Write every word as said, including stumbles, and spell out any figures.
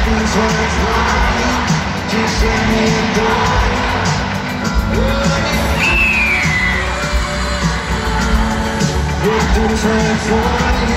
these words lying, just let me die. With these words lying.